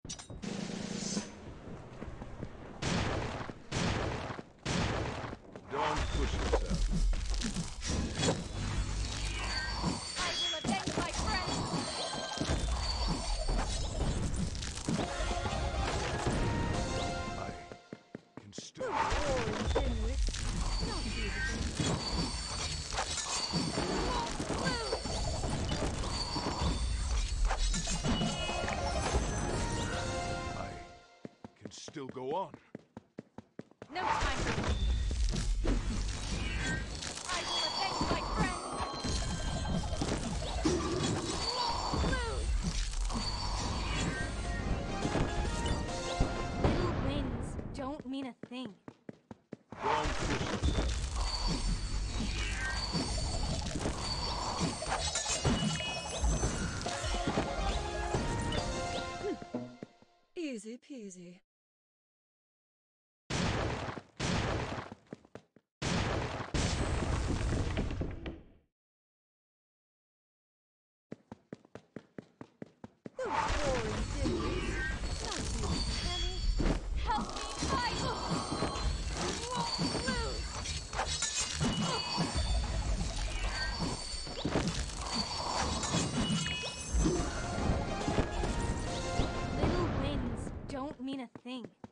Don't push yourself. I will avenge my friend! I can still... I can still go on. No time for me. I will avenge my friend! Little wins don't mean a thing. Don't push yourself. Easy peasy. Those boring things. Not too heavy. Help me! I won't lose! Little wins don't mean a thing.